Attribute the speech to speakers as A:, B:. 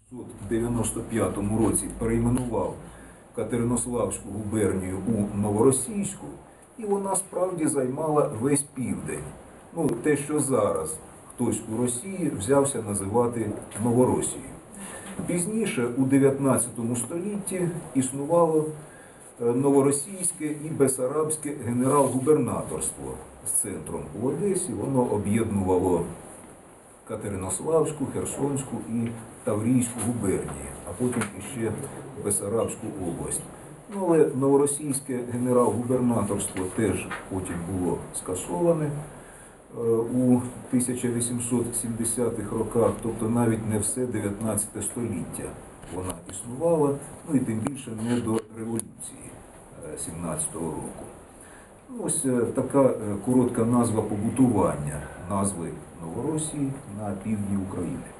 A: 1995 році перейменував Катеринославську губернію у Новоросійську, і вона справді займала весь південь. Ну, те, що зараз хтось у Росії взявся називати Новоросією. Пізніше, у 19 столітті, існувало Новоросійське і Бесарабське генерал-губернаторство з центром у Одесі. Воно об'єднувало Катеринославську, Херсонську і Таврійську губернії, а потім іще Бесарабську область. Ну, але Новоросійське генерал-губернаторство теж потім було скасоване у 1870-х роках, тобто навіть не все 19 століття вона існувала, ну і тим більше не до революції 17-го року. Ось така коротка назва побутування назви Новоросії на півдні України.